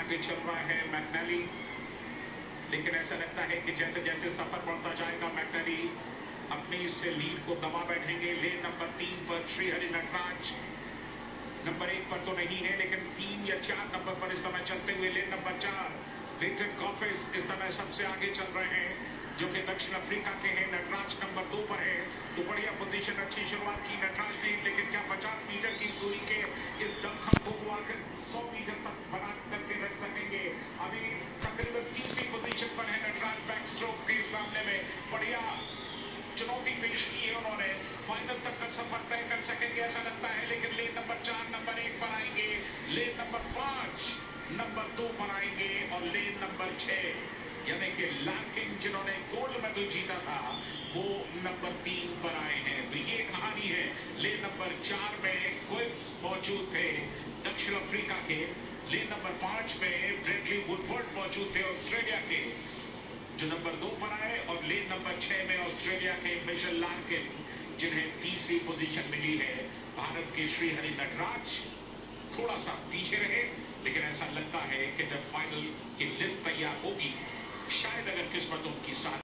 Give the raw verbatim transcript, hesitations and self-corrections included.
आगे चल रहा है मैकनली, लेकिन ऐसा लगता है कि जैसे जैसे सफर बढ़ता जाएगा मैकनली अपनी इससे लीड को दबा बैठेंगे। लेन नंबर तीन पर श्रीहरि नटराज नंबर एक पर तो नहीं है, लेकिन तीन या चार नंबर पर इस समय चलते हुए लेन नंबर चार क्लिंटन कॉफिस इस समय सबसे आगे चल रहे हैं, जो कि दक्षिण अफ्रीका के हैं। नटराज नंबर दो पर है, तो बढ़िया पोजीशन, अच्छी शुरुआत की नटराज ने, लेकिन क्या पचास मीटर की दूरी के इस दमखम को वो आकर सौ मीटर तक बना करके रख सकेंगे। अभी तकरीबन तीसरी पोजीशन पर है नटराज बैक स्ट्रोक के इस मामले में। बढ़िया चुनौती पेश की है उन्होंने, फाइनल तक का सफर तय कर सकेंगे ऐसा लगता है, लेकिन लेन नंबर चार नंबर एक पर आएंगे, लेन नंबर पांच नंबर दो पर आएंगे और लेन नंबर छह यानी कि लार्किन जिन्होंने गोल्ड मेडल जीता था वो नंबर तीन पर आए हैं। तो ये कहानी है। लेन नंबर चार में क्विक्स मौजूद थे दक्षिण अफ्रीका के, लेन नंबर पांच में ब्रेडली वुडवर्ड मौजूद थे ऑस्ट्रेलिया के जो नंबर दो पर आए, और लेन नंबर छह में ऑस्ट्रेलिया के मिशेल लार्किन जिन्हें तीसरी पोजीशन मिली है। भारत के श्रीहरि नटराज थोड़ा सा पीछे रहे, लेकिन ऐसा लगता है कि जब फाइनल की लिस्ट तैयार होगी शायद अगर किस्मत उनकी साथ